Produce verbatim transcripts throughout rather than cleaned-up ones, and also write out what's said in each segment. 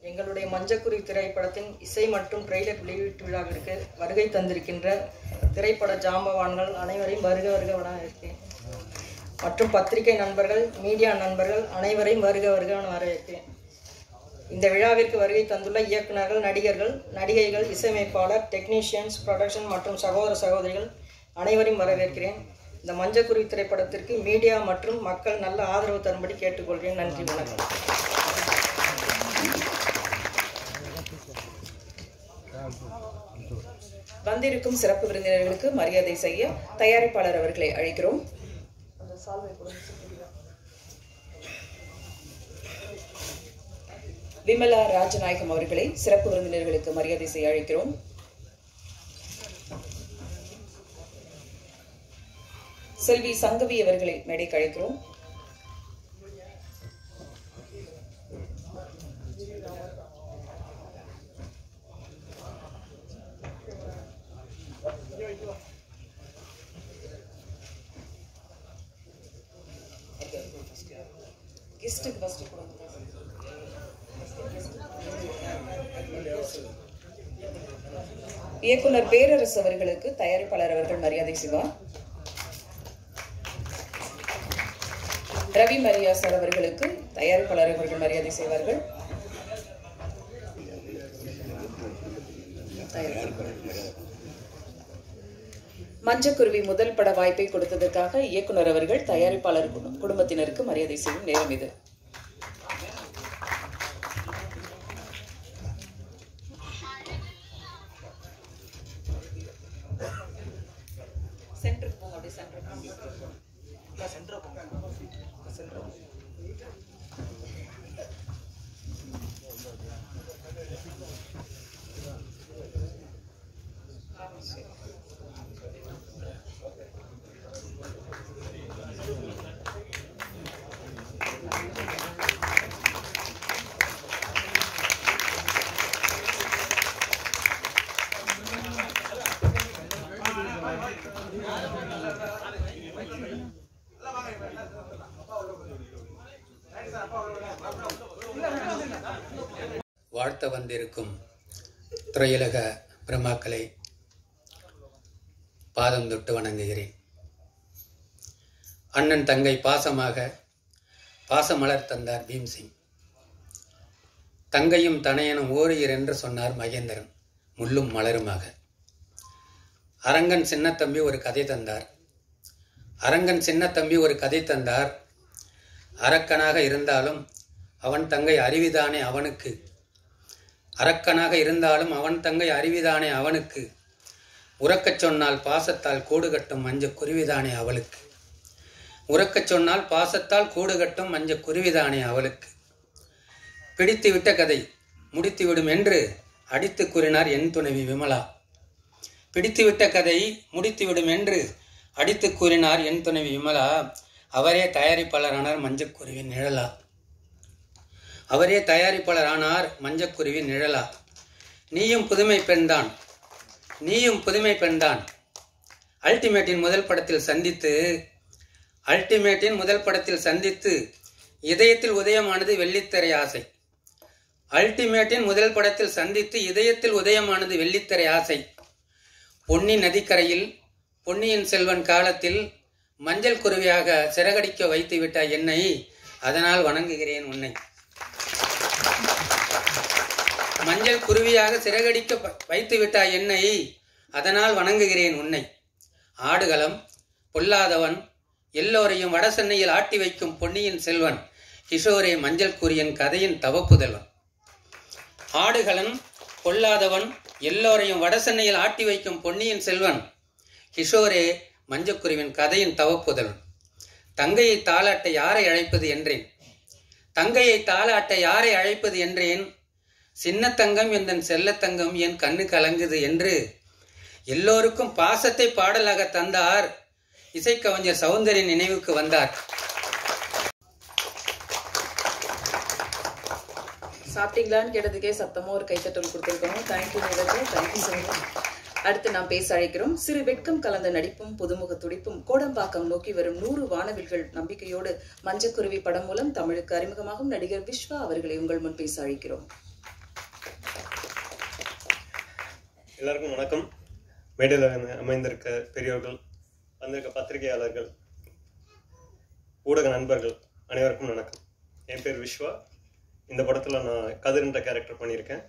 எங்களுடைய மஞ்சக்குருவி திரைப்படத்தின் இசை மற்றும் ட்ரெய்லர் வெளியீட்டு விழாவிற்கு வருகை தந்திருக்கின்ற திரைப்பட ஜாம்பவான்கள் அனைவரையும் வருக வருக வரவேற்கிறேன். மற்றும் பத்திரிகை நண்பர்கள், மீடியா நண்பர்கள் அனைவரையும் வருக வருக வரவேற்கிறேன். இந்த விழாவிற்கு வருகை தந்துள்ள இயக்குநர்கள், நடிகர்கள், நடிகைகள், இசையமைப்பாளர், டெக்னீஷியன்ஸ், ப்ரொடக்ஷன் மற்றும் சகோதர சகோதரிகள் அனைவரையும் வரவேற்கிறேன். இந்த மஞ்சக்குருவி திரைப்படத்திற்கு மீடியா மற்றும் மக்கள் நல்ல ஆதரவு தரும்படி கேட்டுக்கொள்கிறேன். நன்றி, வணக்கம். வந்திருக்கும் சிறப்பு விருந்தினர்களுக்கு மரியாதை செய்ய தயாரிப்பாளர் அவர்களை அழைக்கிறோம். விமலா ராஜநாயகம் அவர்களை சிறப்பு விருந்தினர்களுக்கு மரியாதை செய்ய அழைக்கிறோம். செல்வி சங்கவி அவர்களை மேடைக்கு அழைக்கிறோம். இயக்குனர் பேரரசு அவர்களுக்கு தயாரிப்பாளர் அவர்கள் மரியாதை செய்வார். ரவி மரியா சார் அவர்களுக்கு தயாரிப்பாளர் அவர்கள் மரியாதை செய்வார்கள். மஞ்சக்குருவி முதல் பட வாய்ப்பை கொடுத்ததற்காக இயக்குனர் அவர்கள் தயாரிப்பாளர் குடும்பத்தினருக்கு மரியாதை செய்யும் நேரம் இது. வாழ்த்த வந்திருக்கும் திரையுலக பிரமாக்களை பாதம் தொட்டு வணங்குகிறேன். அண்ணன் தங்கை பாசமாக பாசமலர் தந்தார் பீம்சிங். தங்கையும் தனையனும் ஓரியர் என்று சொன்னார் மகேந்திரன் முள்ளும் மலருமாக. அரங்கன் சின்னத்தம்பி ஒரு கதை தந்தார். அரங்கன் சின்னத்தம்பி ஒரு கதை தந்தார். அரக்கனாக இருந்தாலும் அவன் தங்கை அறிவிதானே அவனுக்கு. அரக்கனாக இருந்தாலும் அவன் தங்கை அறிவிதானே அவனுக்கு. உறக்கச் சொன்னால் பாசத்தால் கூடு கட்டும் மஞ்ச குருவிதானே அவளுக்கு. உறக்கச் சொன்னால் பாசத்தால் கூடு கட்டும் மஞ்ச குருவிதானே அவளுக்கு. பிடித்து விட்ட கதை முடித்துவிடும் என்று அடித்து கூறினார் என் துணைவி விமலா. பிடித்துவிட்ட கதை முடித்துவிடும் என்று அடித்து கூறினார் என் துணைவி விமலா. அவரே தயாரிப்பாளரானார் மஞ்சக்குருவின் நிழலா. அவரே தயாரிப்பாளர் ஆனார் மஞ்சக்குருவின் நிழலா. நீயும் புதுமை பெண்தான், நீயும் புதுமை பெண்தான். அல்டிமேட்டின் முதல் படத்தில் சந்தித்து அல்டிமேட்டின் முதல் படத்தில் சந்தித்து இதயத்தில் உதயமானது வெள்ளித்திரை ஆசை. அல்டிமேட்டின் முதல் படத்தில் சந்தித்து இதயத்தில் உதயமானது வெள்ளித்திரை ஆசை. பொன்னி நதிக்கரையில் பொன்னியின் செல்வன் காலத்தில் மஞ்சள் குருவியாக சிறகடிக்க வைத்து விட்டாய் என்னை, அதனால் வணங்குகிறேன் உன்னை. மஞ்சள் குருவியாக சிறகடிக்க வைத்து விட்டாய் என்னை, அதனால் வணங்குகிறேன் உன்னை. ஆடுகளம் பொல்லாதவன் எல்லோரையும் வட சென்னையில் ஆட்டி வைக்கும் பொன்னியின் செல்வன் கிஷோரே மஞ்சள் குரியன் கதையின் தவப்புதல்வன். ஆடுகளம் பொல்லாதவன் எல்லோரையும் வட சென்னையில் ஆட்டி வைக்கும் பொன்னியின் செல்வன் கிஷோரே மஞ்சக்குருவின் கதையின் தவப்புதல்வன். தங்கையை தாளாட்ட யாரை அழைப்பது என்றேன், தங்கையை தாளாட்ட யாரை அழைப்பது என்றேன். சின்ன தங்கம் எந்தன் செல்லத்தங்கம் என் கண்ணு கலங்குது என்று எல்லோருக்கும் பாசத்தை பாடலாக தந்தார் இசைக்கவிஞர் சௌந்தரின் நினைவுக்கு வந்தார். சாப்பிட்டீங்களான்னு கேட்டதுக்கே சத்தமா ஒரு கைத்தட்டல் கொடுத்திருக்கோம். தேங்க்யூ நேயர்களே, தேங்க்யூ ஸோ மச். அடுத்து நாம் பேச அழைக்கிறோம். சிறு வெட்கம் கலந்த நடிப்பும் புதுமுக துடிப்பும் கோடம்பாக்கம் நோக்கி வரும் நூறு வானவில்கள் நம்பிக்கையோடு மஞ்சக்குருவி படம் மூலம் தமிழுக்கு அறிமுகமாகும் நடிகர் விஸ்வா அவர்களை உங்கள் முன் பேச அழைக்கிறோம். எல்லாருக்கும் வணக்கம். மேடையில் அமைந்திருக்க பெரியோர்கள், வந்திருக்க பத்திரிகையாளர்கள், ஊடக நண்பர்கள் அனைவருக்கும் வணக்கம். என் பேர் விஸ்வா. இந்த படத்தில் நான் கதிர்ன்ற கேரக்டர் பண்ணியிருக்கேன்.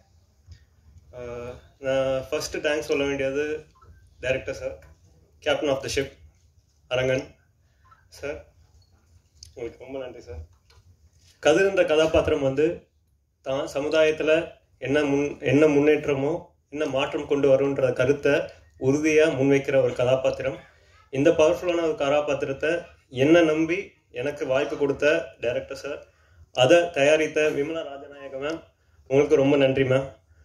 நான் ஃபஸ்ட்டு தேங்க்ஸ் சொல்ல வேண்டியது director sir, captain of the ship Arangan sir, உங்களுக்கு ரொம்ப நன்றி சார். கதிர்ன்ற கதாபாத்திரம் வந்து தான் சமுதாயத்தில் என்ன முன் என்ன முன்னேற்றமோ என்ன மாற்றம் கொண்டு வரும்ன்ற கருத்தை உறுதியாக முன்வைக்கிற ஒரு கதாபாத்திரம். இந்த பவர்ஃபுல்லான ஒரு கதாபாத்திரத்தை என்ன நம்பி எனக்கு வாய்ப்பு கொடுத்த டைரக்டர் சார், அதை தயாரித்த விமலா ராஜநாயக மேம், உங்களுக்கு ரொம்ப நன்றி மேம்.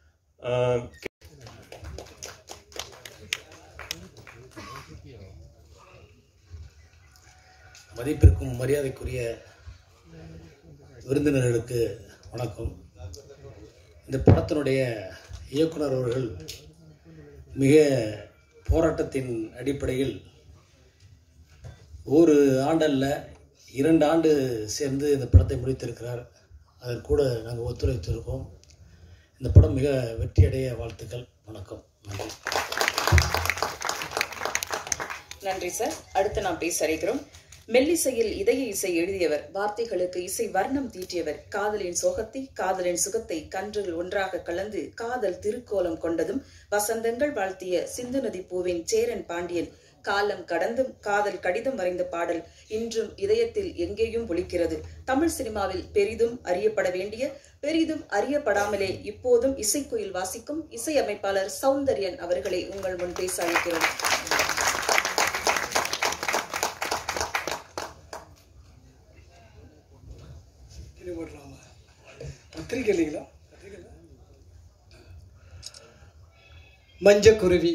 மதிப்பிற்கும் மரியாதைக்குரிய விருந்தினர்களுக்கு வணக்கம். இந்த படத்தினுடைய இயக்குனர் அவர்கள் மிக போராட்டத்தின் அடிப்படையில் ஒரு ஆண்டல்ல இரண்டு ஆண்டு சேர்ந்து இந்த படத்தை முடித்திருக்கிறார். அதற்கு கூட நாங்கள் ஒத்துழைத்திருக்கோம். இந்த படம் மிக வெற்றியடைய வாழ்த்துக்கள். வணக்கம். நன்றி. நன்றி சார். அடுத்து நாம் பேச அழைக்கிறோம். மெல்லிசையில் இதய இசை எழுதியவர், வார்த்தைகளுக்கு இசை வர்ணம் தீட்டியவர், காதலின் சோகத்தை காதலின் சுகத்தை கன்றில் ஒன்றாக கலந்து காதல் திருக்கோலம் கொண்டதும் வசந்தங்கள் வாழ்த்திய சிந்து நதி பூவின் சேரன் பாண்டியன், காலம் கடந்தும் காதல் கடிதம் வரைந்த பாடல் இன்றும் இதயத்தில் எங்கேயும் ஒலிக்கிறது. தமிழ் சினிமாவில் பெரிதும் அறியப்பட வேண்டிய, பெரிதும் அறியப்படாமலே இப்போதும் இசைக்குயில் வாசிக்கும் இசையமைப்பாளர் சௌந்தர்யன் அவர்களை உங்கள் முன் பேச அழைக்கிறோம். மஞ்சக்குருவி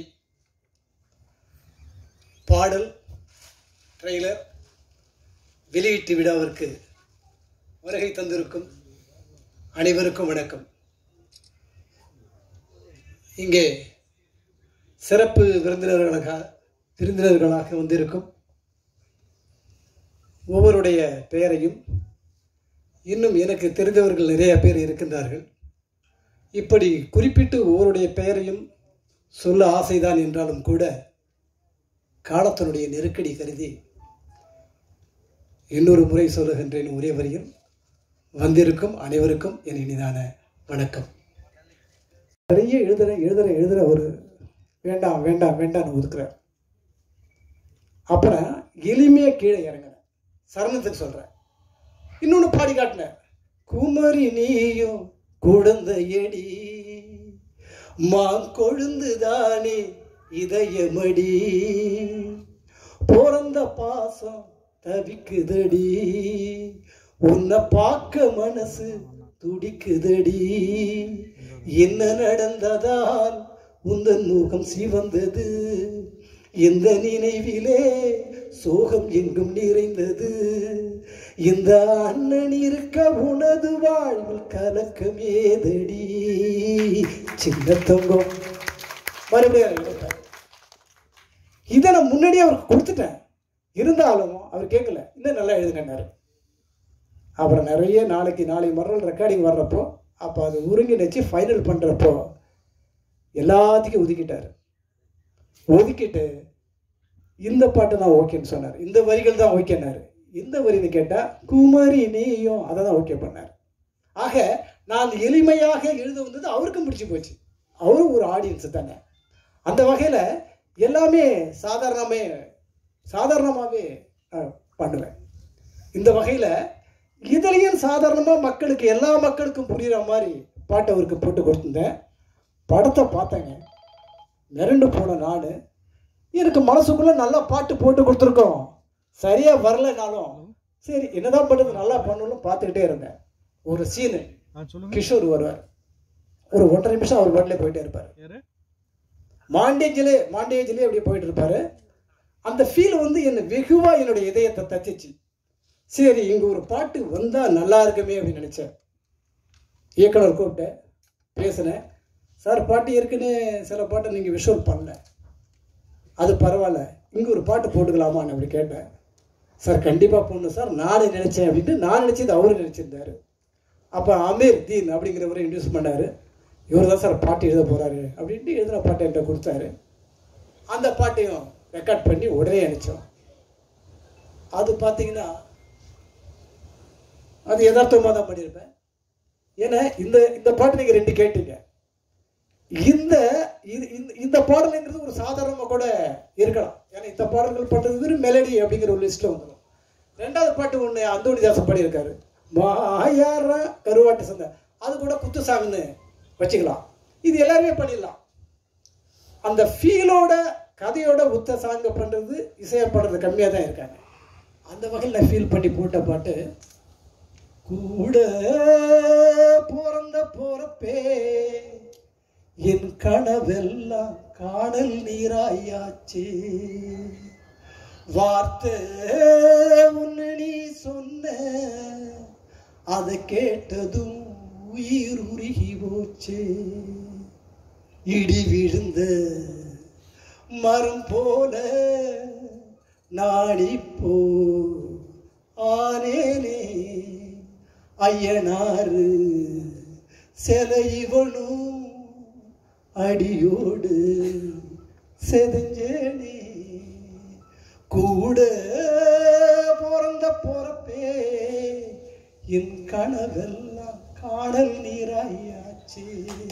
பாடல் ட்ரெய்லர் வெளியீட்டு விழாவிற்கு வருகை தந்திருக்கும் அனைவருக்கும் வணக்கம். இங்கே சிறப்பு விருந்தினர்களாக விருந்தினர்களாக வந்திருக்கும் ஒவ்வொருடைய பெயரையும், இன்னும் எனக்கு தெரிந்தவர்கள் நிறைய பேர் இருக்கின்றார்கள். இப்படி குறிப்பிட்டு ஒவ்வொருடைய பெயரையும் சொல்ல ஆசைதான் என்றாலும் கூட காலத்தினுடைய நெருக்கடி கருதி இன்னொரு முறை சொல்லுகின்றேன். ஒரே வரியில் வந்திருக்கும் அனைவருக்கும் என் இனிதான வணக்கம். நிறைய எழுதுற எழுதுற எழுதுற ஒரு வேண்டாம் வேண்டாம் வேண்டாம்னு ஒதுக்குறேன். அப்புறம் எளிமையாக கீழே இறங்கினேன். சரணத்துக்கு சொல்கிறேன். இன்னொன்று பாடி காட்டினேன். குமரி நீயும் குழந்தையடி, மா கொழுந்துதானே இதயமடி, பிறந்த பாசம் தவிக்குதடி, உன்னை பார்க்க மனசு துடிக்குதடி, என்ன நடந்ததால் உந்தன் முகம் சிவந்தது, இந்த நினைவிலே சோகம் எங்கும் நிறைந்தது, இந்த அண்ணன் இருக்க உனது வாழ்வில் கலக்கம் ஏதடி, சின்ன தங்கம். மறுபடியும் இதை நான் முன்னாடியே அவருக்கு கொடுத்துட்டேன். இருந்தாலும் அவர் கேட்கல. இன்னும் நல்லா எழுதுனாரு. அப்புறம் நிறைய நாளைக்கு நாளைக்கு மறுநாள் ரெக்கார்டிங் வர்றப்போ, அப்போ அது ஒருங்கிணைச்சு ஃபைனல் பண்ணுறப்போ எல்லாத்துக்கும் ஒதுக்கிட்டார். ஒதுக்கிட்டு இந்த பாட்டு தான் ஓகேன்னு சொன்னார். இந்த வரிகள் தான் ஓகேன்னாரு. இந்த வரின்னு கேட்டால் குமரி நீயும் அதை தான் ஓகே பண்ணார். ஆக நான் எளிமையாக எழுத வந்தது அவருக்கும் பிடிச்சி போச்சு. அவரும் ஒரு ஆடியன்ஸு தானே. அந்த வகையில் எல்லாமே சாதாரணமே சாதாரணமாகவே பண்ணுவேன். இந்த வகையில் இதுலேயும் சாதாரணமாக மக்களுக்கு எல்லா மக்களுக்கும் புரிகிற மாதிரி பாட்டை அவருக்கு போட்டு கொடுத்துருந்தேன். படத்தை பார்த்தேங்க, மிரண்டு போன நான். எனக்கு மனசுக்குள்ளே நல்லா பாட்டு போட்டு கொடுத்துருக்கோம். சரியாக வரலைனாலும் சரி என்னதான் பண்ணுறது, நல்லா பண்ணணும் பார்த்துக்கிட்டே இருந்தேன். ஒரு சீனு கிஷோர் வருவார். ஒரு ஒன்றரை நிமிஷம் அவர் பாட்டிலே போயிட்டே இருப்பார். மாண்டேஜிலே மாண்டேஜிலே அப்படியே போயிட்டு இருப்பார். அந்த ஃபீல் வந்து என்னை வெகுவாக என்னுடைய இதயத்தை தச்சிச்சு. சரி இங்கே ஒரு பாட்டு வந்தால் நல்லா இருக்குமே அப்படின்னு நினச்சேன். இயக்குனர் கூப்பிட்டேன், பேசினேன். சார் பாட்டு ஏற்கனவே சில பாட்டை நீங்கள் விஷுவல் பண்ணல, அது பரவாயில்ல, இங்கே ஒரு பாட்டு போட்டுக்கலாமான்னு அப்படி கேட்டேன். சார் கண்டிப்பாக போடணும் சார், நானே நினச்சேன் அப்படின்ட்டு நான் நினச்சது அவரு நினச்சிருந்தாரு. அப்போ அமீர் தீன் அப்படிங்கிறவரை இன்ட்ரடியூஸ் பண்ணார். இவர் தான் சார் பாட்டு எழுத போகிறாரு அப்படின்ட்டு எழுதுகிற பாட்டை என்கிட்ட கொடுத்தாரு. அந்த பாட்டையும் ரெக்கார்ட் பண்ணி உடனே அனுப்பிச்சோம். அது பார்த்தீங்கன்னா அது யதார்த்தமாக தான் பண்ணியிருப்பேன். ஏன்னா இந்த இந்த பாட்டு நீங்கள் ரெண்டு கேட்டீங்க. இந்த இந்த பாடலுங்கிறது ஒரு சாதாரணமாக கூட இருக்கலாம். ஏன்னா இந்த பாடல்கள் பண்ணுறது மெலடி அப்படிங்கிற ஒரு லிஸ்ட்டில் வந்துடும். ரெண்டாவது பாட்டு ஒன்று அந்தோணிதாசன் பாடியிருக்காரு, மாயார கருவாட்டு சந்தை, அது கூட குத்து சாங்னு வச்சுக்கலாம். இது எல்லாருமே பண்ணிடலாம். அந்த ஃபீலோட கதையோட உத்த சாங்க பண்ணுறது இசையப்படுறது கம்மியாக தான் இருக்காங்க. அந்த வகையில் நான் ஃபீல் பண்ணி போட்ட பாட்டு, கூட பிறந்த போறப்பே என் கனவெல்லாம் காணல் நீராயாச்சே, வார்த்தை ஒன்று நீ சொன்ன அதை கேட்டதும் உயிர் உருகி போச்சே, இடி விழுந்த மரம் போல நாடிப்போ ஆனேனே, ஐயனாரு சிலை இவனும் அடியோடு செதஞ்சேனே, கூட பிறந்த போறப்பே என் கனவெல்லாம் காணல் நீராயாச்சு.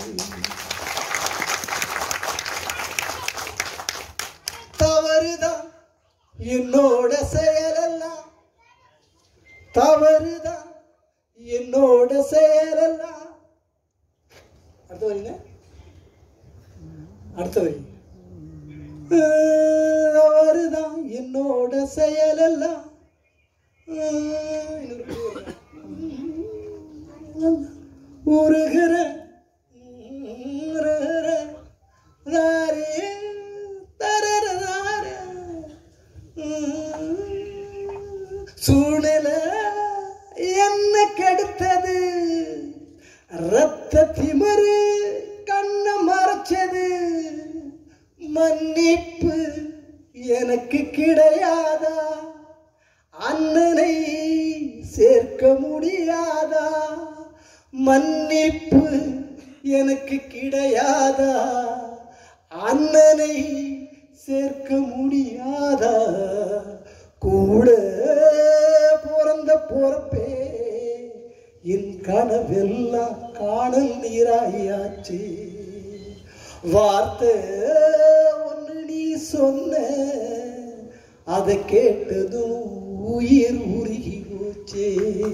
தவறுதான் என்னோட செயலெல்லாம், தவறுதான் என்னோட செயலெல்லாம். அடுத்த வரிங்க, அடுத்த வரி, தவறுதான் என்னோட செயலெல்லாம், உருகிற சூழ்நிலை என்ன கெடுத்தது, ரத்த திமிரு கண்ண மறைச்சது, மன்னிப்பு எனக்கு கிடையாதா, அண்ணனை சேர்க்க முடியாதா, மன்னிப்பு எனக்கு கிடையாதா, அண்ணனை சேர்க்க முடியாதா, கூட பிறந்த போறப்பே என் கனவெல்லாம் காணல் நீராயாச்சு, வார்த்தை ஒன்று நீ சொன்ன அதை கேட்டதும் உயிர் உருகி போச்சே.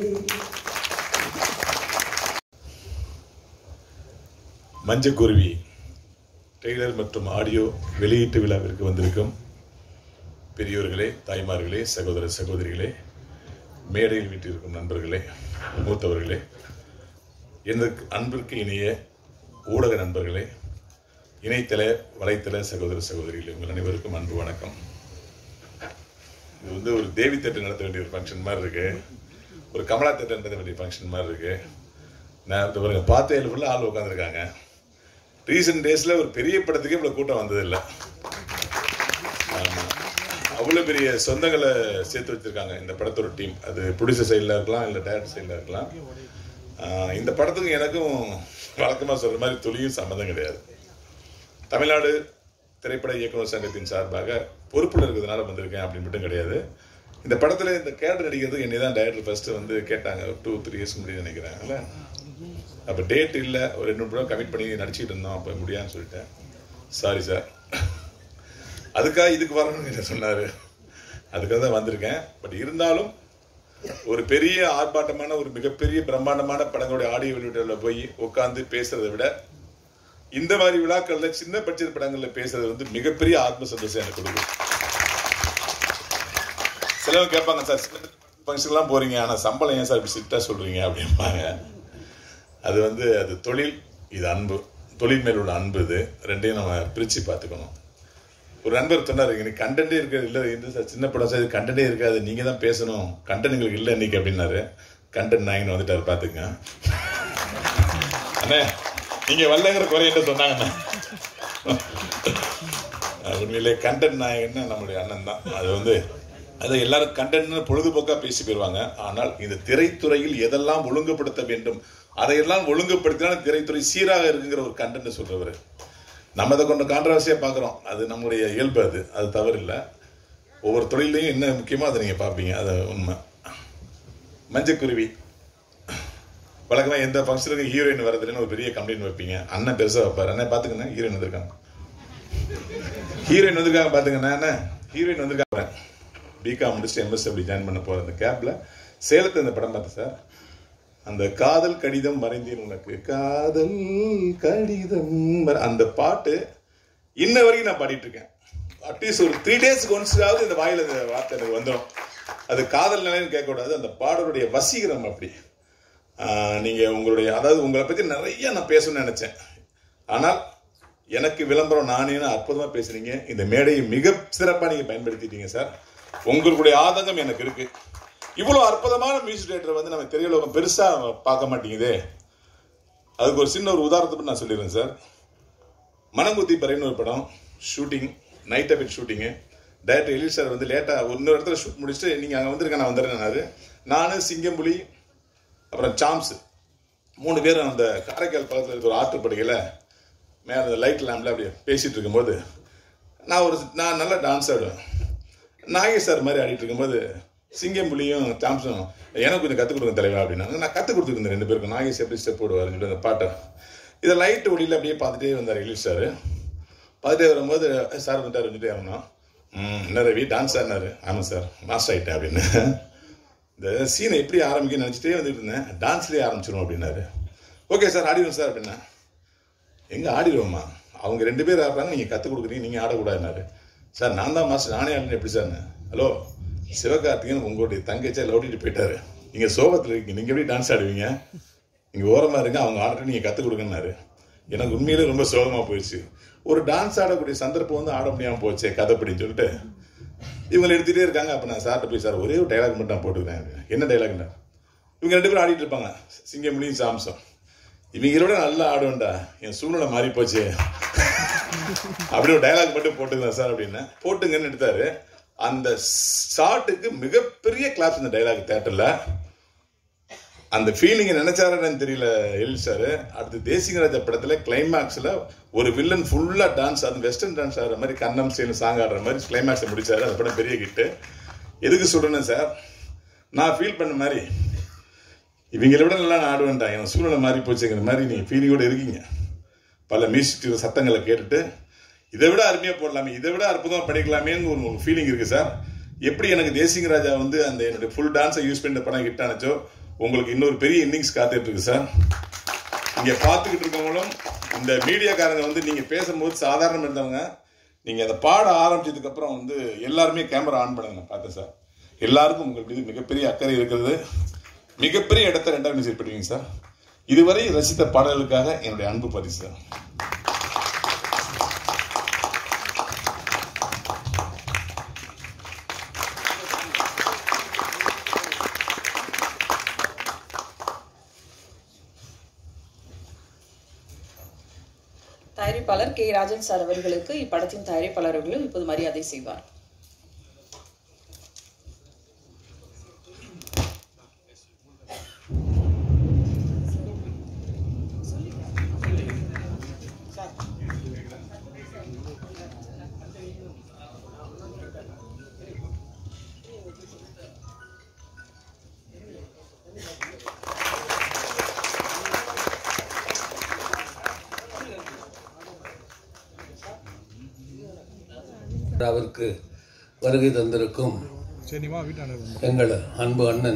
மஞ்சக்குருவி ட்ரெய்லர் மற்றும் ஆடியோ வெளியீட்டு விழாவிற்கு வந்திருக்கும் பெரியோர்களே, தாய்மார்களே, சகோதர சகோதரிகளே, மேடையில் வீட்டிருக்கும் நண்பர்களே, மூத்தவர்களே, எனக்கு அன்பிற்கு இனிய ஊடக நண்பர்களே, இணையதள வலைத்தள சகோதர சகோதரிகளே, உங்கள் அனைவருக்கும் அன்பு வணக்கம். இது வந்து ஒரு தேவி தேட்டர் நடத்த வேண்டிய ஒரு ஃபங்க்ஷன் மாதிரி இருக்கு, ஒரு கமலா தேட்டர் நடத்த வேண்டிய ஃபங்க்ஷன் மாதிரி இருக்கு. நான் இந்த பார்த்த ஏழு ஃபுல்லாக ஆள் உட்காந்துருக்காங்க. ரீசெண்ட் டேஸில் ஒரு பெரிய படத்துக்கே இவ்வளோ கூட்டம் வந்ததில்லை. ஆமாம், அவ்வளோ பெரிய சொந்தங்களை சேர்த்து வச்சுருக்காங்க இந்த படத்தோட டீம். அது ப்ரொடியூசர் சைடில் இருக்கலாம், இல்லை டைரக்டர் சைடில் இருக்கலாம். இந்த படத்துக்கு எனக்கும் வழக்கமாக சொல்கிற மாதிரி துளியும் சம்மந்தம் கிடையாது. தமிழ்நாடு திரைப்பட இயக்குநர் சங்கத்தின் சார்பாக பொறுப்பில் இருக்கிறதுனால வந்திருக்கேன் அப்படின்னு மட்டும் கிடையாது. இந்த படத்தில் இந்த கேரக்டர் நடிக்கிறதுக்கு என்னை தான் டைரக்டர் ஃபஸ்ட்டு வந்து கேட்டாங்க, டூ த்ரீ இயர்ஸ் முடியும் நினைக்கிறாங்கல்ல. அப்போ டேட் இல்லை, ஒரு ரெண்டு மூணு படம் கமிட் பண்ணி நடிச்சுக்கிட்டு இருந்தோம், அப்போ முடியான்னு சொல்லிட்டேன். சாரி சார், அதுக்காக இதுக்கு வரணும்னு என்ன சொன்னார், அதுக்காக தான் வந்திருக்கேன். பட் இருந்தாலும் ஒரு பெரிய ஆர்ப்பாட்டமான ஒரு மிகப்பெரிய பிரம்மாண்டமான படங்களுடைய ஆடியோ வெளியீட்டில் போய் உட்காந்து பேசுறதை விட இந்த மாதிரி விழாக்கள்ல சின்ன பட்ஜெட் படங்கள்ல பேசுறது வந்து மிகப்பெரிய ஆத்ம சந்தோஷம் எனக்கு கொடுக்கும். சிலவங்க கேட்பாங்க, சார் ஃபங்க்ஷன்லாம் போறீங்க, ஆனா சம்பளம் ஏன் சார் இப்படி சிட்டா சொல்றீங்க அப்படிம்பாங்க. அது வந்து அது தொழில், இது அன்பு. தொழில் மேல் உள்ள அன்பு, இது ரெண்டையும் நம்ம பிரிச்சு பார்த்துக்கணும். ஒரு நண்பர் சொன்னார், இன்னைக்கு கண்டென்ட்டே இருக்காது. இல்லை இல்லை சார், சின்ன படம் சார், இது கண்டென்ட்டே இருக்காது, நீங்க தான் பேசணும், கண்டென்ட் எங்களுக்கு இல்லை இன்னைக்கு அப்படின்னாரு. கண்டென்ட் நாயின்னு வந்துட்டாரு, பார்த்துங்க அண்ணே, நீங்க வரலங்கிற குறை என்ன சொன்னாங்கண்ணா. உண்மையிலே கண்டென்ட் நாயகன்னா நம்மளுடைய அண்ணன் தான். அது வந்து அதை எல்லாரும் கண்டென்ட்னு பொழுதுபோக்கா பேசி போயிடுவாங்க. ஆனால் இந்த திரைத்துறையில் எதெல்லாம் ஒழுங்குபடுத்த வேண்டும், அதையெல்லாம் ஒழுங்குபடுத்தினால் திரைத்துறை சீராக இருக்குங்கிற ஒரு கண்டென்ட் சொல்றவர். நம்ம அதை கொண்டு கான்ட்ரவர்சியாக பார்க்குறோம், அது நம்முடைய இயல்பு, அது அது தவறு இல்லை. ஒவ்வொரு தொழிலையும் என்ன முக்கியமோ அதை நீங்கள் பார்ப்பீங்க, அது உண்மை. மஞ்சக்குருவி வழக்கமாக எந்த ஃபங்க்ஷனுக்கு ஹீரோயின் வரதுலன்னு ஒரு பெரிய கம்ப்ளைண்ட் வைப்பீங்க. அண்ணன் பெருசாக வைப்பார், அண்ணன் பார்த்துக்கண்ணா ஹீரோயின் வந்திருக்காங்க, ஹீரோயின் வந்திருக்காங்க பார்த்துக்கண்ணா, என்ன ஹீரோயின் வந்திருக்காங்க. பிகாம் முடிச்சுட்டு எம்எஸ் அப்படி ஜாயின் பண்ண போகிற அந்த கேப்பில் சேலத்தில் இந்த படம் பார்த்தேன் சார். அந்த காதல் கடிதம் மறைந்தேன் உனக்கு, காதல் கடிதம், அந்த பாட்டு இன்ன வரைக்கும் நான் பாடிட்டு இருக்கேன். அட்லீஸ்ட் ஒரு த்ரீ டேஸ்க்கு ஒன்ஸாவது இந்த வாயில் இந்த வார்த்தை எனக்கு வந்துடும். அது காதல் நிலைன்னு கேட்கக்கூடாது, அந்த பாடலுடைய வசீகரம் அப்படி. நீங்கள் உங்களுடைய, அதாவது உங்களை பற்றி நிறைய நான் பேசணும்னு நினச்சேன். ஆனால் எனக்கு விளம்பரம் நானே அற்புதமாக பேசுகிறீங்க. இந்த மேடையை மிக சிறப்பாக நீங்கள் பயன்படுத்திட்டீங்க சார். உங்களுடைய ஆதங்கம் எனக்கு இருக்குது. இவ்வளோ அற்புதமான மியூசிக் டைரக்டர் வந்து நம்ம திரையுலகம் பெருசாக பார்க்க மாட்டேங்குதே. அதுக்கு ஒரு சின்ன ஒரு உதாரணத்தை நான் சொல்லிடுறேன் சார். மனங்குத்தி பறைன்னு ஒரு படம் ஷூட்டிங், நைட் அஃபெக்ட் ஷூட்டிங்கு. டைரக்டர் எழில் சார் வந்து லேட்டாக இன்னொரு இடத்துல ஷூட் முடிச்சுட்டு நீங்கள் அங்கே வந்திருக்கேன், நான் வந்துடுறேன்னாரு. நான் சிங்கம்புலி அப்புறம் சாம்ஸ் மூணு பேரும் அந்த காரைக்கால் பக்கத்தில் இருக்கிற ஒரு ஆற்றுப்படுகையில் மேலே அந்த லைட் லேம்பில் அப்படியே பேசிகிட்டு இருக்கும்போது நான் ஒரு நான் நல்லா டான்ஸ் ஆடுவேன். நாகேஷ் சார் மாதிரி ஆடிட்டு இருக்கும்போது சிங்கம்புலியும் சாம்ஸும் எனக்கு கொஞ்சம் கற்றுக் கொடுங்க தலைவா அப்படின்னாங்க. நான் கற்றுக் கொடுத்துருந்தேன் ரெண்டு பேருக்கும். நாகேஷ் எப்படி ஸ்டெப் போடுவாருன்னு சொல்லி அந்த பாட்டை இதை லைட்டு ஒளியில் அப்படியே பார்த்துட்டே வந்தார் எழில் சார். பார்த்துட்டே வரும்போது சார் வந்துட்டார், வந்துட்டே வரணும். ம் என்ன ரவி டான்ஸ் ஆடினாரு? ஆமாம் சார் மாஸ்டர் ஆகிட்டேன் அப்படின்னு. இந்த சீனை எப்படி ஆரம்பிக்கணும்னு நினச்சிட்டே வந்துட்டு இருந்தேன், டான்ஸ்லேயே ஆரம்பிச்சிடும் அப்படின்னாரு. ஓகே சார் ஆடிடுவோம் சார் அப்படின்னா. எங்கே ஆடிடுவோம்மா, அவங்க ரெண்டு பேர் ஆடுறாங்க, நீங்கள் கற்றுக் கொடுக்குறீங்க, நீங்கள் ஆடக்கூடாதுனாரு. சார் நான் தான் மாஸ்டர், நானே ஆடினேன் எப்படி சார்னு. ஹலோ சிவகார்த்திகன் உங்களுடைய தங்கச்சா லவுட்டிட்டு போயிட்டாரு, நீங்கள் சோகத்தில் இருக்கீங்க, நீங்கள் எப்படி டான்ஸ் ஆடுவீங்க, நீங்கள் ஓரமாக இருங்க, அவங்க ஆடுறது நீங்கள் கற்றுக் கொடுங்கன்னாரு. எனக்கு உண்மையிலே ரொம்ப சோகமாக போயிடுச்சு. ஒரு டான்ஸ் ஆடக்கூடிய சந்தர்ப்பம் வந்து ஆட முடியாமல் போச்சே கதைப்படின்னு சொல்லிட்டு இவங்களை எடுத்துகிட்டே இருக்காங்க. அப்போ நான் சார்ட்ட போய் சார் ஒரே ஒரு டைலாக் மட்டும் நான் போட்டுக்கிறேன். என்ன டைலாக்னா, இவங்க ரெண்டு பேரும் ஆடிட்டு இருப்பாங்க, சிங்கமணியும் சாம்சம். இவங்களோட நல்லா ஆடுவேன்டா, என் சூழ்நிலை மாறி போச்சு, அப்படி ஒரு டைலாக் மட்டும் போட்டுக்கிறேன் சார் அப்படின்னு போட்டுங்கன்னு எடுத்தாரு. அந்த ஷாட்டுக்கு மிகப்பெரிய கிளாப்ஸ் இந்த டைலாக் தியேட்டர்ல. அந்த ஃபீலிங்கை நினைச்சாருன்னு தெரியல எழில் சார். அடுத்து தேசிங்கராஜா படத்துல கிளைமேக்ஸ்ல ஒரு வில்லன் ஃபுல்லா டான்ஸ், அது வெஸ்டர்ன் டான்ஸ் ஆடுற மாதிரி கண்ணம் ஸ்டைல் சாங் ஆடுற மாதிரி கிளைமேக்ஸை முடிச்சாரு. அந்த படம் பெரிய கிட்டு. எதுக்கு சொல்றேன்னு சார், நான் ஃபீல் பண்ண மாதிரி இவங்களை விட நல்லா நான் ஆடுவேன்டா, என் சூழ்நிலை மாறி போச்சுங்கிற மாதிரி நீங்க ஃபீலிங்கோட இருக்கீங்க. பல மியூசிக் சத்தங்களை கேட்டுட்டு இதை விட அருமையாக போடலாமே, இதை விட அற்புதமாக படிக்கலாமேன்னு ஒரு ஃபீலிங் இருக்குது சார். எப்படி எனக்கு தேசிங்க ராஜா வந்து அந்த என்னுடைய ஃபுல் டான்ஸை யூஸ் பண்ணி இந்த படம் ஹிட் ஆனச்சோ, உங்களுக்கு இன்னொரு பெரிய இன்னிங்ஸ் காத்துட்டு இருக்கு சார். இங்கே பார்த்துக்கிட்டு இருக்கவங்களும் இந்த மீடியாக்காரங்க வந்து நீங்கள் பேசும்போது சாதாரணம் இருந்தவங்க, நீங்கள் அதை பாட ஆரம்பிச்சதுக்கப்புறம் வந்து எல்லாருமே கேமரா ஆன் பண்ணுங்க. நான் பார்த்தேன் சார், எல்லாருக்கும் உங்களுக்கு இது மிகப்பெரிய அக்கறை இருக்கிறது. மிகப்பெரிய இடத்த ரெண்டாவது மியூசிக் பண்ணுவீங்க சார். இதுவரை ரசித்த பாடல்களுக்காக என்னுடைய அன்பு பரிசு சார். தயாரிப்பாளர் கே ராஜன் சார் அவர்களுக்கு இப்படத்தின் தயாரிப்பாளர்களும் இப்போது மரியாதை செய்வார். அவருக்கு வருகை தந்திருக்கும் எங்கள் அன்பு அண்ணன்,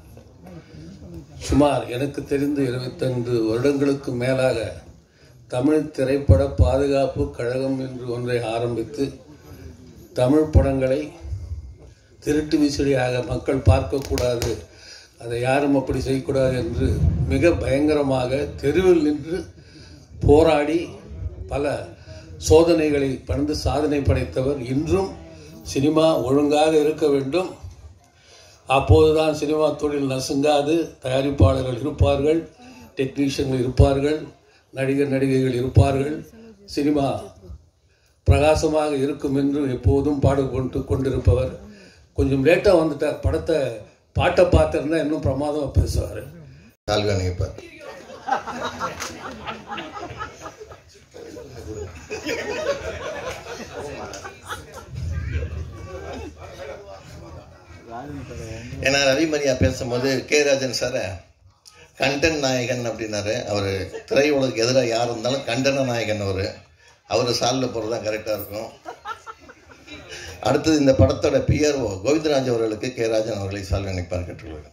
சுமார் எனக்கு தெரிந்து இருபத்தைந்து வருடங்களுக்கு மேலாக தமிழ் திரைப்பட பாதுகாப்பு கழகம் என்று ஒன்றை ஆரம்பித்து தமிழ் படங்களை திருட்டு விசிறியாக மக்கள் பார்க்கக்கூடாது, அதை யாரும் அப்படி செய்யக்கூடாது என்று மிக பயங்கரமாக தெருவில் நின்று போராடி பல சோதனைகளை பணிந்து சாதனை படைத்தவர். இன்றும் சினிமா ஒழுங்காக இருக்க வேண்டும், அப்போதுதான் சினிமா தொழில் நசுங்காது, தயாரிப்பாளர்கள் இருப்பார்கள், டெக்னீஷியன்கள் இருப்பார்கள், நடிகர் நடிகைகள் இருப்பார்கள், சினிமா பிரகாசமாக இருக்கும் என்று எப்போதும் பாடுபட்டு கொண்டிருப்பவர். கொஞ்சம் லேட்டாக வந்துட்டார், படத்தை பாட்டை பார்த்துருந்தா இன்னும் பிரமாதமாக பேசுவார். கால்காணிப்பார் ஏன்னா ரவிமரியா பேசும்போது கே ராஜன் சாரை கண்டன் நாயகன் அப்படின்னாரு. அவர் திரையுலகுக்கு எதிராக யார் இருந்தாலும் கண்டன நாயகன் அவர் அவர் சாலில் போகிறது தான் கரெக்டாக இருக்கும். அடுத்தது இந்த படத்தோட பிஆர்ஓ கோவிந்தராஜ் அவர்களுக்கு கே ராஜன் அவர்களை சால்வை நினைப்பார் கேட்டுள்ளார்.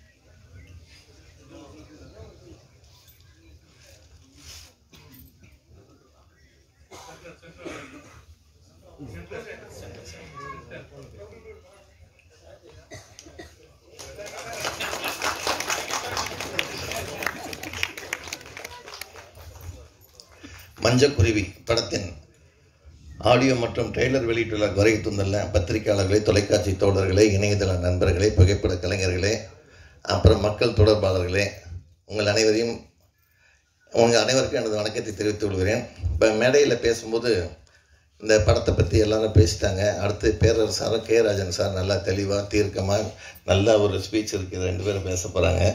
மஞ்சக்குருவி படத்தின் ஆடியோ மற்றும் ட்ரெய்லர் வெளியிட்டுள்ள வருகை தந்துள்ள பத்திரிகையாளர்களே, தொலைக்காட்சி தோழர்களே, இணையதள நண்பர்களே, புகைப்பட கலைஞர்களே, அப்புறம் மக்கள் தொடர்பாளர்களே, உங்கள் அனைவரையும் உங்கள் அனைவருக்கும் எனது வணக்கத்தை தெரிவித்துக் கொள்கிறேன். இப்போ மேடையில் பேசும்போது இந்த படத்தை பற்றி எல்லாரும் பேசிட்டாங்க. அடுத்து பேரரசாரும் கே ராஜன் சார் நல்லா தெளிவாக தீர்க்கமாக நல்ல ஒரு ஸ்பீச் இருக்குது, ரெண்டு பேரும் பேச போகிறாங்க.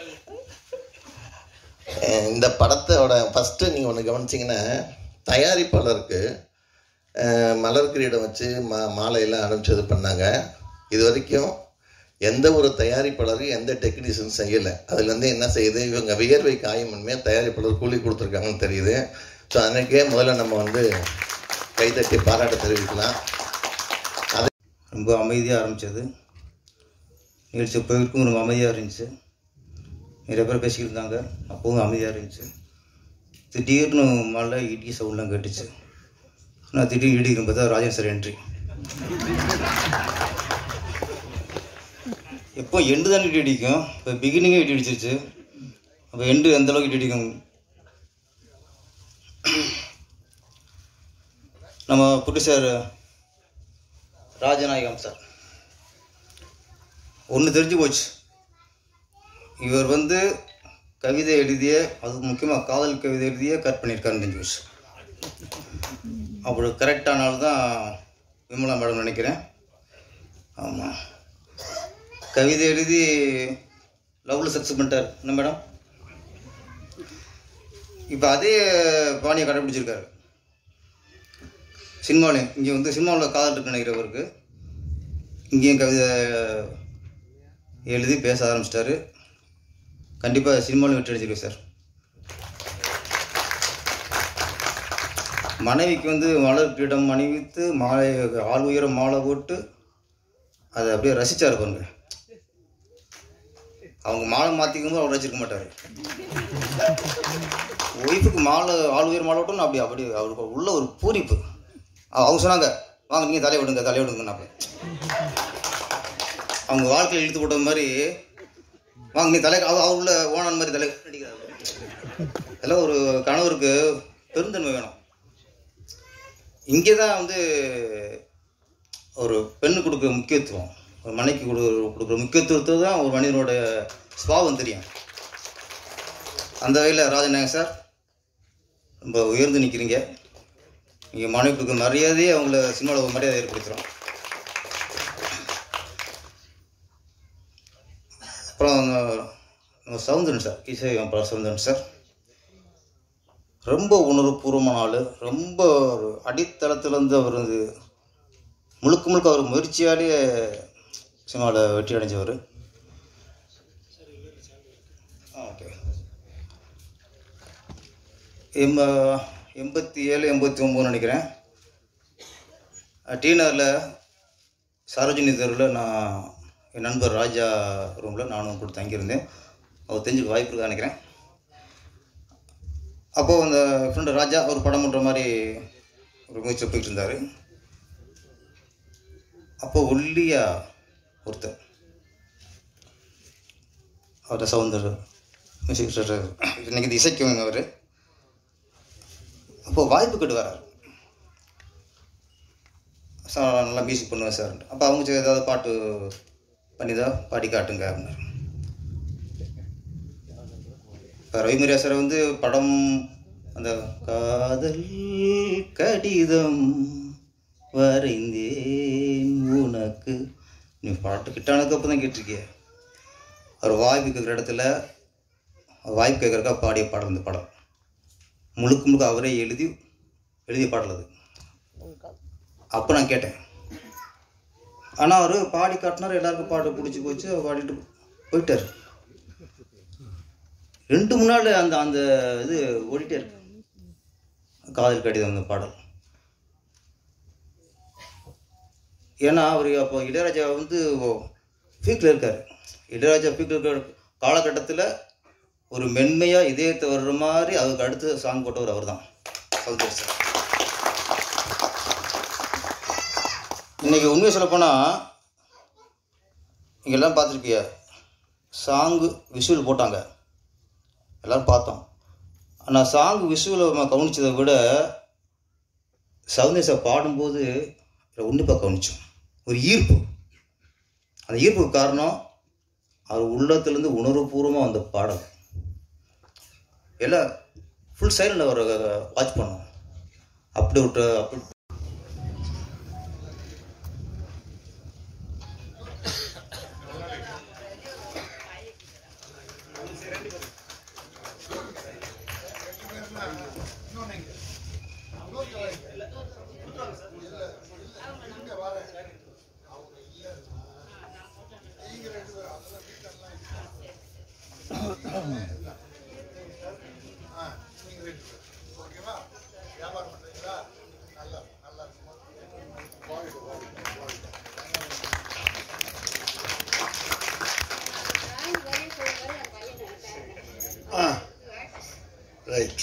இந்த படத்தோட ஃபஸ்ட்டு நீங்கள் ஒன்று கவனிச்சிங்கன்னா, தயாரிப்பாளருக்கு மலர் கிரீடம் வச்சு மா மாலையெல்லாம் அனுப்பிச்சது பண்ணாங்க. இது வரைக்கும் எந்த ஒரு தயாரிப்பாளரும் எந்த டெக்னீஷியன் செய்யலை. அதுலேருந்து என்ன செய்யுது, இவங்க வியர்வை காயும் உண்மையாக தயாரிப்பாளர் கூலி கொடுத்துருக்காங்கன்னு தெரியுது. ஸோ அன்றைக்கே முதல்ல நம்ம வந்து கைதட்டி பாராட்ட தெரிவிக்கலாம். அது ரொம்ப அமைதியாக ஆரம்பித்தது. நிகழ்ச்சி போயிருக்கும் ரொம்ப அமைதியாக இருந்துச்சு. நிறைய பேர் பேசிக்கிட்டு இருந்தாங்க, அப்போவும் அமைதியாக இருந்துச்சு. திடீர்னு மழை இடி சவுண்ட்லாம் கேட்டுச்சு. நான் திடீர்னு இடிக்கும் பார்த்தா ராஜன் சார் என்ட்ரி. எப்போ எண்டு தான் இடி அடிக்கும், இப்போ பிகினிங்கே இடி அடிச்சிருச்சு. அப்போ எண்டு எந்த அளவுக்கு இடி அடிக்கும். நம்ம ப்ரொடியூசர் ராஜநாயகம் சார் ஒன்று தெரிஞ்சு போச்சு. இவர் வந்து கவிதை எழுதிய, அது முக்கியமாக காதல் கவிதை எழுதிய கட் பண்ணியிருக்காருன்னு தெரிஞ்சு போச்சு. அப்படி கரெக்டான ஆள் தான் விமலா மேடம் நினைக்கிறேன். ஆமாம், கவிதை எழுதி லவ்வில் சக்ஸஸ் பண்ணிட்டார் என்ன மேடம். இப்போ அதே பாணியை கடைப்பிடிச்சிருக்காரு சினிமாவிலையும். இங்கே வந்து சினிமாவில் காதல் இருக்குன்னு நினைக்கிறவருக்கு இங்கேயும் கவிதை எழுதி பேச ஆரம்பிச்சிட்டாரு. கண்டிப்பாக சினிமாவிலும் வெற்றி அடிச்சிருக்கேன் சார். மனைவிக்கு வந்து மலர் கிரீடம் அணிவித்து மாலை ஆள் உயர மாலை போட்டு அதை அப்படியே ரசிச்சார் பாருங்க. அவங்க மாலை மாற்றிக்கும் போது அவர் ரசிச்சிருக்க மாட்டார். ஒய்ஃபுக்கு மாலை ஆள் உயர் மாலை விட்டோன்னு அப்படி அப்படி அவருக்கு உள்ள ஒரு பூரிப்பு. அவங்க சொன்னாங்க, வாங்க நீங்கள் தலையை விடுங்க தலையை விடுங்கன்னு. அப்போ அவங்க வாழ்க்கையில் இழுத்து போட்ட மாதிரி, வாங்க நீ தலை அவர் உள்ள ஓனான் மாதிரி தலை அடிக்கிறாங்க. அதெல்லாம் ஒரு கணவருக்கு பெருந்தன்மை வேணும். இங்கே தான் வந்து ஒரு பெண்ணு கொடுக்குற முக்கியத்துவம், ஒரு மனைக்கு கொடு கொடுக்குற முக்கியத்துவத்தை தான் ஒரு மனிதனோட ஸ்வாவம் தெரியும். அந்த வகையில் ராஜநாயகம் சார் ரொம்ப உயர்ந்து நிற்கிறீங்க. நீங்கள் மனைவி கொடுக்குற மரியாதையே அவங்கள சினிமாவில் ஒரு மரியாதை ஏற்படுத்துகிறோம். அப்புறம் சவுந்தரன் சார், இசை சவுந்தரன் சார் ரொம்ப உணர்வுபூர்வமான ஆள். ரொம்ப ஒரு அடித்தளத்திலேருந்து அவர் வந்து முழுக்க முழுக்க அவர் முயற்சியாலேயே சினிமாவில் வெற்றி அடைஞ்சவர். ஓகே, எம்ப எண்பத்தி ஏழு எண்பத்தி ஒம்பது நினைக்கிறேன். டீனரில் சரோஜினி தெருவில் நான் என் நண்பர் ராஜா ரூமில் நானும் கூட தங்கியிருந்தேன். அவர் தெரிஞ்சுக்க வாய்ப்பு இருக்கா நினைக்கிறேன். அப்போது அந்த ஃப்ரெண்டு ராஜா ஒரு படம் பண்ணுற மாதிரி ஒரு முயற்சி போயிட்டு இருந்தார். அப்போ ஒல்லியா ஒருத்தர், அவர்கிட்ட சவுந்தர் மியூசிக் இன்னைக்கு இது இசைக்கும் அவர். அப்போது வாய்ப்பு கேட்டு வரார், சார் நல்லா மியூசிக் பண்ணுவேன் சார். அப்போ அவங்க சரி ஏதாவது பாட்டு பண்ணிதான் பாடி காட்டுங்க அப்படின்னாரு. இப்போ ரவிமரியா சார் வந்து படம் அந்த காதல் கடிதம் வரைந்தேன் உனக்கு, நீ பாட்டு கிட்டானதுக்கு அப்புறம் தான் கேட்டிருக்கிய. அவர் வாய்ப்பு கேட்குற இடத்துல வாய்ப்பு கேட்குறக்கா பாடிய பாடல் இந்த பாடல். முழுக்க முழுக்க அவரே எழுதி எழுதிய பாடல் அது. அப்போ நான் கேட்டேன். ஆனால் அவர் பாடி காட்டினார், எல்லாருக்கும் பாட்டு பிடிச்சி போச்சு, பாடிட்டு போயிட்டார். ரெண்டு மூணு நாள் அந்த அந்த இது ஓடிட்டே இருக்கு, காதல் கடிதம் அந்த பாடல். ஏன்னா அவர் அப்போ இளையராஜா வந்து பீக்கில் இருக்கார். இளையராஜா பீக்கில் இருக்கிற காலகட்டத்தில் ஒரு மென்மையாக இதயத்தை வர்ற மாதிரி அதுக்கு அடுத்து சாங் போட்டவர் அவர் தான், சௌந்தர் சார். இன்றைக்கி உண்மையை சொல்லப்போனால் நீங்கள் எல்லாம் பார்த்துருப்பிய சாங்கு விஷுவல் போட்டாங்க, எல்லோரும் பார்த்தோம். ஆனால் சாங் விஷுவலை நம்ம கவனித்ததை விட சௌந்தர் சார் பாடும்போது உன்னிப்பாக கவனித்தோம். ஒரு ஈர்ப்பு, அந்த ஈர்ப்புக்கு காரணம் அவர் உள்ளத்துலேருந்து உணர்வுபூர்வமாக வந்த பாடல். எல்லாம் ஃபுல் சைலண்டில் அவர் வாட்ச் பண்ணோம். அப்படி விட்டு அப்படி ரைட்.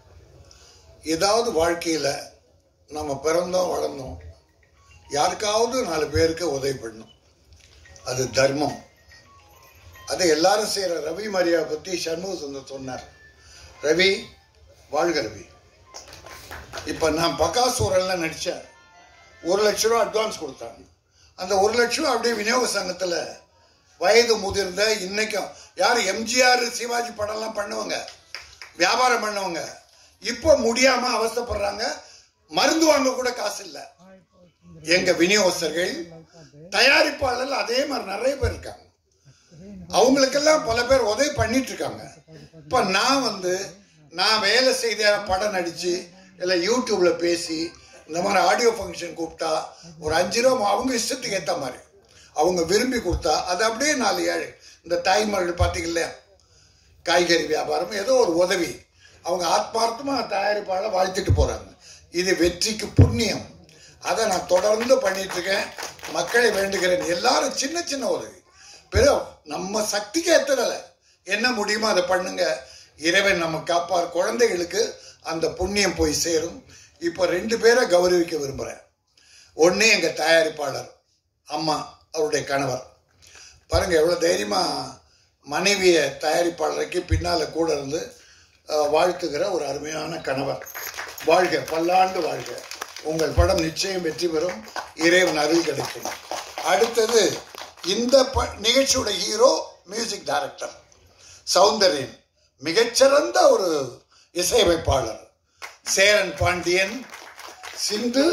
ஏதாவது வாழ்க்கையில் நம்ம பிறந்தோம் வளர்ந்தோம், யாருக்காவது நாலு பேருக்கு உதவி பண்ணணும், அது தர்மம். அதை எல்லாரும் செய்கிற ரவி மரியா பற்றி சண்முக சுந்தர் சொன்னார். ரவி வாழ்க ரவி. இப்போ நான் பக்காசூரல்ல நடித்தேன், ஒரு லட்ச ரூபா அட்வான்ஸ் கொடுத்தாங்க. அந்த ஒரு லட்ச ரூபா அப்படியே விநியோக சங்கத்தில் வயது முதிர்ந்த இன்னைக்கும் யார் எம்ஜிஆர் சிவாஜி படம்லாம் பண்ணுவாங்க, வியாபாரம் பண்ணவங்க, இப்போ முடியாம அவஸ்தைப்படுறாங்க, மருந்து வாங்க கூட காசு இல்லை. எங்க விநியோகஸ்தர்கள் தயாரிப்பாளர் அதே மாதிரி நிறைய பேர் இருக்காங்க, அவங்களுக்கெல்லாம் பல பேர் உதவி பண்ணிட்டு இருக்காங்க. இப்ப நான் வந்து நான் வேலை செய்த படம் நடிச்சு இல்லை யூடியூப்ல பேசி இந்த மாதிரி ஆடியோ ஃபங்க்ஷன் கூப்பிட்டா ஒரு அஞ்சு ரூபா அவங்க இஷ்டத்துக்கு ஏற்ற மாதிரி அவங்க விரும்பி கொடுத்தா அது அப்படியே நாலு ஏழு இந்த தாய்மார்கள் பார்த்தீங்களா, காய்கறி வியாபாரம் ஏதோ ஒரு உதவி அவங்க ஆத்மார்த்தமாக தயாரிப்பாளர் வாழ்த்துட்டு போகிறாங்க. இது வெற்றிக்கு புண்ணியம். அதை நான் தொடர்ந்து பண்ணிட்டு இருக்கேன். மக்களை வேண்டுகிறேன், எல்லாரும் சின்ன சின்ன உதவி பெரும் நம்ம சக்திக்கு ஏற்றதில்லை, என்ன முடியுமோ அதை பண்ணுங்க. இறைவன் நம்ம காப்பார். குழந்தைகளுக்கு அந்த புண்ணியம் போய் சேரும். இப்போ ரெண்டு பேரை கௌரவிக்க விரும்புகிறேன். ஒன்று எங்கள் தயாரிப்பாளர் அம்மா, அவருடைய கணவர் பாருங்க எவ்வளோ தைரியமாக மனைவியை தயாரிப்பாளருக்கு பின்னால் கூட இருந்து வாழ்த்துகிற ஒரு அருமையான கணவர். வாழ்க, பல்லாண்டு வாழ்க. உங்கள் படம் நிச்சயம் வெற்றி பெறும், இறைவன் அருள் கிடைக்கும். அடுத்தது இந்த ப நிகழ்ச்சியோட ஹீரோ மியூசிக் டைரக்டர் சௌந்தர்யன், மிகச்சிறந்த ஒரு இசையமைப்பாளர். சேரன் பாண்டியன், சிந்து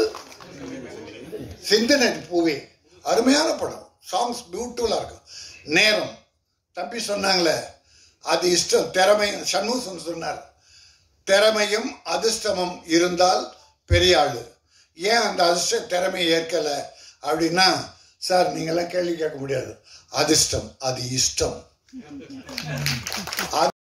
சிந்தனை பூவே, அருமையான படம், சாங்ஸ் பியூட்டிஃபுல்லாக இருக்கும். நேரம் தம்பி சொன்னாங்களே அது இஷ்டம், திறமை. சண்முக சொன்னார் திறமையும் அதிர்ஷ்டமும் இருந்தால் பெரிய ஆளு. ஏன் அந்த அதிர்ஷ்ட திறமையை ஏற்கலை அப்படின்னா, சார் நீங்களாம் கேள்வி கேட்க முடியாது, அதிர்ஷ்டம் அது இஷ்டம்.